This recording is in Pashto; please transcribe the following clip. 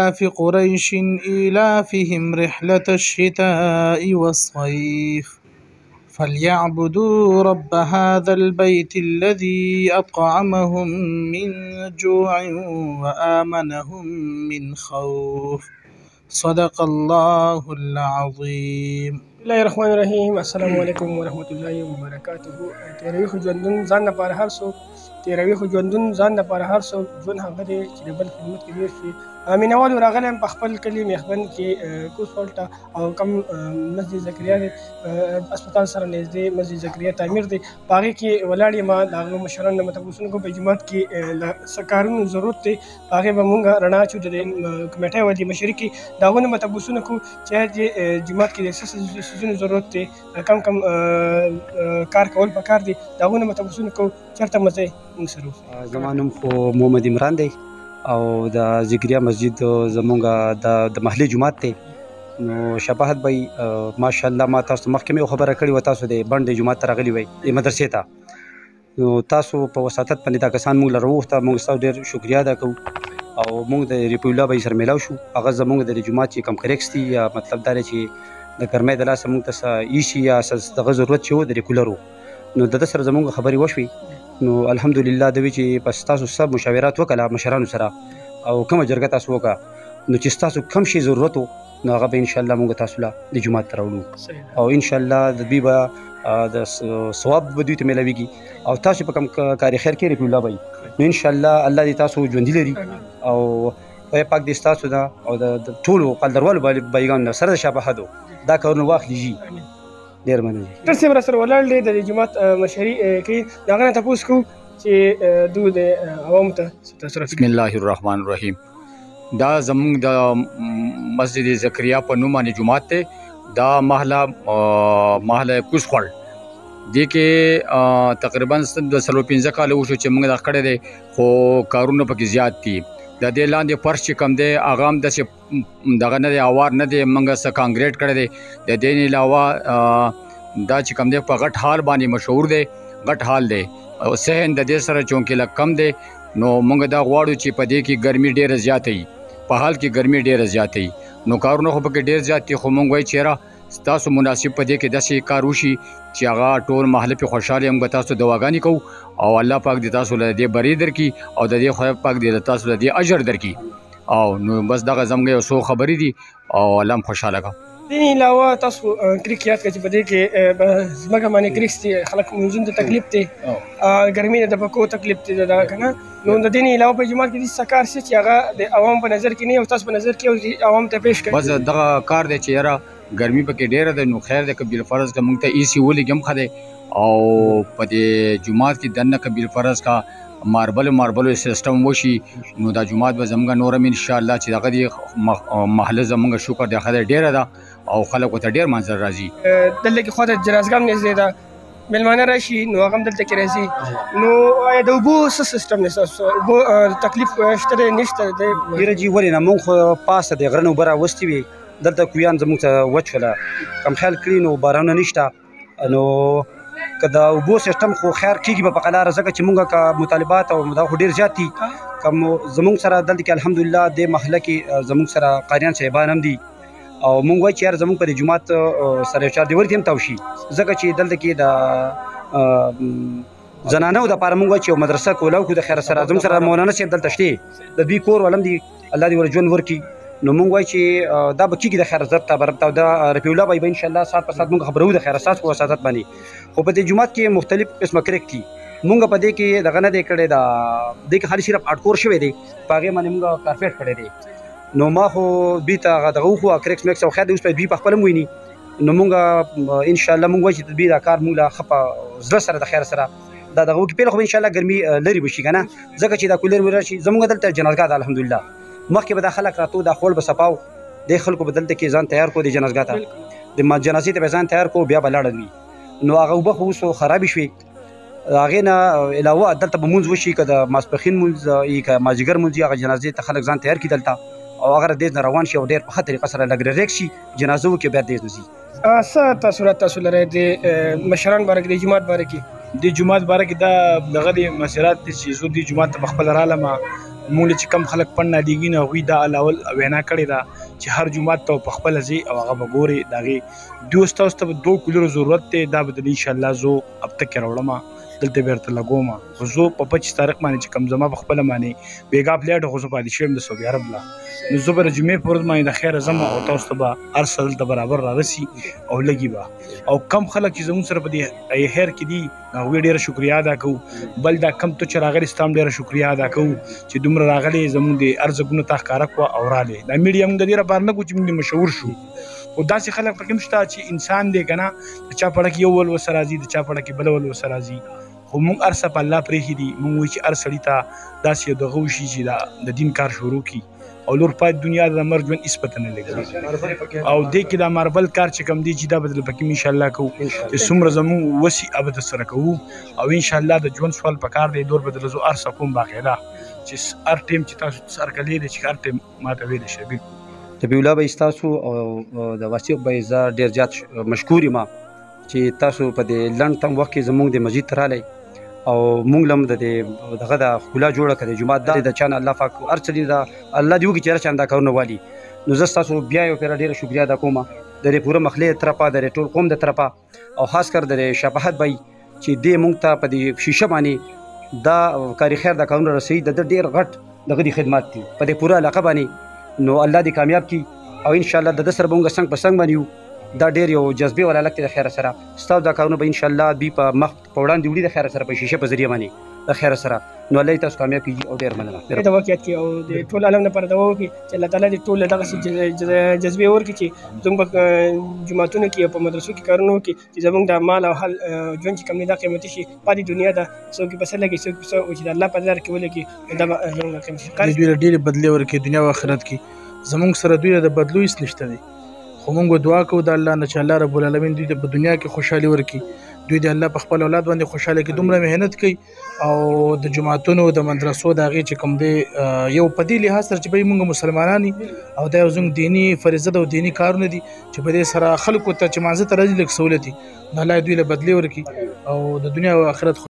لإيلاف قريش إيلافهم رحلة الشتاء والصيف فليعبدوا رب هذا البيت الذي أطعمهم من جوع وآمنهم من خوف صدق الله العظيم. بسم الله الرحمن الرحیم. السلام علیکم ورحمۃ اللہ وبرکاتہ. تیروي خو ژوندون ځان لپاره هر څوک تیروي خو ژوندون ځان لپاره هر څوک ژوند هغه دی چې د بل خدمت کې ډېر شي. مینوال راغلی یم په خپل کلي میخبند کې کوز ولټه او کم مسجد زکریا دی اسپتال سره نږدې مسجد زکریا تعمیر دی په هغې کې ولاړ یم. د هغه مشرانو نه مې تپوسونه کوم په جومات کې څه کارونو ضرورت دی په هغې به مونږ رڼا اچو. د کمیټۍ ودې مشري کې د هغو نه مې تپوسونه کوو چې جومات کې د څه څیزونو ضرورت دی کم کم کار کول پکار دی د هغو نه مې تپوسونه کوو چېرته مزه مونږ سره وکړو. زما نوم خو محمد عمران دی او د ذکریا مسجد زمونږ د محلي جومات دی. نو شباهت به ماشاءالله ما تاسو مخکې مې خبره کړې وه تاسو د بڼ د جومات ته راغلي وئ مدرسې ته. نو تاسو په وساطت باندې دا کسان مونږ له راوغوښته مونږ ستاسو ډېر شکریا ادا کوو او مونږ د رفیع الله بھائی سره میلاو شو. هغه زمونږ د جومات چې کوم کریکس دي یا مطلب دا دی چې د ګرمۍ د لاسه مونږ ته څه ایشي یا څه دغه ضرورت چې و د ریګولر و نو د ده سره زمونږ خبرې وشوې. نو الحمدلله د وی چې بس تاسو سب مشاورات وکړه مشرانو سره او کومه جرګه تاسو وکړه نو چې ستاسو کم شي ضرورت و نو هغه به انشاءالله مونږ تاسو له د جومات ته راوړو او انشاءالله د دوی به د ثواب به دوی ته میلاویږي او تاسو په کوم کار خیر کې رفیع الله بھائی نو انشاءالله الله دې تاسو ژوندي لري او خدای پاک دې ستاسو ده او د ټولو قلدروالو بایګانو سره د شباهتو دا کارونه واخلیږي. ډېر مننه. ډاکټر صاحب راسره ولاړ دی د جومات مشري کوي د هغه نه تپوس کوو چې دوی د عوامو ته بسم الله الرحمن الرحیم. دا زمونږ د مسجد زکریا په نوم باندې جومات دی. دا محله کوز خوړ دې کې تقریبا د 15 کاله وشو چې موږ دا کړی دی خو کارونه پکې زیات دي. د دې لاندې فرش چې کم دی هغه هم داسې دغه نه دی اوار نه دی موږ څه کانکریټ کړی دی. د دې نه علاوه دا چې کم دی په غټ حال باندې مشهور دی غټ حال دی او صحن د دې سره چونکې لږ کم دی نو موږ دا غواړو چې په دې کې ګرمي ډېره زیاته وي په حال کې ګرمي ډېره زیاته وي نو کارونه خو پکې ډېر زیات دي خو موږ وایو چېرې ستاسو مناسب په دې کې داسې کار وشي چې هغه ټول محله پې خوشحاله موږ تاسو دواګانې کوو او الله پاک دې تاسو له دې بری درکړي او د دې خدای پاک دې تاسو له دې اجر درکړي او نو بس دغه زموږ یو څو خبرې دي او الله هم خوشحاله کړه. دې علاوه تاسو کریک یاد کړئ چې په دې کې ځمکه باندې کریکس دي خلک مونځونو ته تکلیف دی ګرمي د پکو تکلیف دی دا که نه نو د دې نه علاوه په جومات کې داسې څه کار شته چې هغه د عوامو په نظر کې نه او تاسو په نظر کې عوامو ته پیش کړئ. بس دغه کار دی چې یاره ګرمي پکې ډېره ده نو خیر دی که بالفرض که موږ ته ایسي ولګي هم ښه دی او په دې جومات کې دننه که بالفرض کا ماربلو سیستم وشي نو دا جومات به زموږ نور هم انشاءالله چې دغه دې محله زموږ شکر دی ښه دی ډېره ده او خلک ورته ډېر منظر راځي. دلته کې خواته جنازګاه هم نږدې ده میلمانه راشي نو هغه هم دلته کې راځي. نو آیا د اوبو څه سیسټم دی ستاسو اوبو تکلیف شته دی نشته دی؟ ډېره جي ولې نه مونږ خو پاسه د غره نه اوبه راوستې وې دلته کویان زموږ ته وچ وله کم خیال کړي نو بارانونه نشته نو که د اوبو سیسټم خو خیر کېږي به په قلاره ځکه چې مونږ که مطالبات او دا خو ډېر زیات دي که زموږ سره دلته کې الحمدلله دې محله کې زموږ سره قاریان صاحبان هم دي او مونږ وایو چې یار زموږ په دې جومات سره یو چاردیوالي ته هم تاو شي ځکه چې دلته کې د زنانو دپاره مونږ وایو چې یو مدرسه کولاو کړو د خیر سره زموږ سره مولانا صاحب دلته شته د دوی کور ولم دي الله دې ور ژوند ورکړي نو مونږ وایو چې دا به کېږي د خیر زر ته برب ته او د رفیع الله بھائی به انشاءالله ساعت په ساعت مونږ خبرو د خیر اساس په وساطت باندې خو په دې جومات کې مختلف قسمه کرک دي مونږ په دې کې دغه نه دی کړی دا دې کې خالي صرف اټکور شوی دی په هغې باندې مونږ کارپیټ کړی دی نو ما خو دوی ته هغه دغه وښو کرکس میکس او خیر دی اوس به دوی په خپله هم ویني نو مونږ انشاءالله مونږ وایو چې دوی دا کار مونږ له ښه په زړه سره د خیر سره دا دغه وکړي پیله خو به انشاءالله ګرمي لرې به شي که نه ځکه چې دا کولر ویلر شي زمونږ دلته جنازګاه ده الحمدلله مخکې به دا خلک راتلو دا خوړ به صفاو دې خلکو به دلته کې ځان تیار کړو د جنازګاه ته د جنازې ته به ځان تیار کړو بیا به لاړه دوی نو هغه اوبه خو اوس خرابې شوې هغې نه علاوه دلته به مونځ وشي که د ماسپښین مونځ وي که مازدیګر مونځ وي هغه جنازې ته خلک ځان تیار کړي دلته او هغه دیز نه روان شي او ډېر په ښه طریقه سره لږ ریک شي جنازه وکړي بیا دیز نه ځي. څه تاثرات تاسو لرئ د مشران باره کې د جومات باره کې؟ د جومات باره کې دا دغه د مسیرات دي چې زه دې جومات ته په خپله رالم مونږ چې کم خلک پړ نالیږي نو هغوی دا الاول وینا کړې ده چې هر جومات ته په خپله ځې او هغه به ګورې د هغې دوی ستاسو ته به 2 کولرو ضرورت دی دا به د انشاءالله زه هفته کې راوړم دلته بیرته لګوم خو زه په 25 تاریخ باندې چې کوم زما په خپله باندې بیګا پلیټ خو زه پاتې شوی یم د سعودي عرب لا نو زه به د جمعې په ورځ باندې د خیره ځم او تاسو ته به هر څه دلته برابر رارسي او لګي به او کم خلک چې زموږ سره په دې خیر کې دي هغوی ډېره شکریا ادا کوو بل دا کم تو چې راغلي ستا هم ډېره شکریا ادا کوو چې دومره راغلي زموږ د هر ځګونو ته ښکاره کړه او راغلې دا میډیا موږ د دې لپاره نه کوو چې موږ مشهور شو خو داسې خلک پکې هم شته چې انسان دی که نه د چا پړه کې یو ول ورسره راځي د چا پړه کې بله ول ورسره راځي خو موږ هر څه په الله پرېښي دي موږ وایو چې هر سړي ته داسې یو دغه وشي چې د دین کار شروع کړي او لور پات دنیا د مرګ ژوند هېڅ پته نه لګي او دې کې دا ماربل کار چې کوم دی چې دا به درله پکې انشاءالله کوو چې څومره زموږ وسي هغه به درسره کوو او انشاءالله د ژوند سوال پکار دی دور به درله زه هر څه کوم باقاعده چې هر ټیم چې تاسو سر کلی دی چې هر ټیم ماته ویلی شي بالکل طبیب الله به ستاسو او د واسیق به زه ډېر زیات مشکور یم چې تاسو په دې لنډ تم وخت کې زموږ د مسجد ته رالی او مونږ لم د دغه د ښکلا جوړه کړې جومات دا د چا نه الله پاک هر څه دي دا الله دې وکړي چې هر چا دا کارونه والي نو زه ستاسو بیا یو پېره ډېره شکریا ادا کوم د دې پوره مخلې طرفه د دې ټول قوم د طرفه او خاص کر د شفاعت بی چې دې مونږ ته په دې شیشه باندې دا کاری خیر دا کارونه رسوي د ډېر غټ دغه د خدمات دي په دې پوره علاقه باندې نو الله دې کامیاب کړي او انشاءالله د ده سره به مونږ څنګ په څنګ باندې یو دا ډېر یو جذبې والا هلک دی د خیره سره ستاسو دا کارونه به انشاءالله دوی په مخ په وړاندې وړي د خیره سره په شیشه په ذریعه باندې د خیره سره نو الله یې تاسو کامیاب کړي او ډېر مننه دعا وکړئ او د ټول عالم لپاره دعا وکړئ چې الله تعالی دې ټول دغسې جذبې ورکړي چې زموږ په جوماتونو کې او په مدرسو کې کارونه وکړي چې زموږ د مال او حال ژوند چې کوم دی دا قیمتي شي پاتې دنیا ده څوک یې په څه لګي څوک په څه چې د الله په لاره کې ولګي دا به زموږ قیمتي شي دوی له ډېرې بدلې ورکړي دنیا او آخرت کې زموږ سره دوی له د بدلو هېڅ نشته دی خو مونږ دعا کوو د الله نه چې الله رب العالمین دوی ته په دنیا کې خوشحالي ورکړي دوی د الله په خپل اولاد باندې خوشحاله کړي دومره محنت کوي او د جوماتونو د مدرسو د هغې چې کوم دی یو په دې لحاظ سره چې به مونږ مسلمانان او دا یو زموږ دیني فریضه ده او دیني کارونه دي چې په دې سره خلکو ته چې مانځه ته راځي لږ سهولت وي نو الله دوی له بدلې ورکړي او د دنیا او آخرت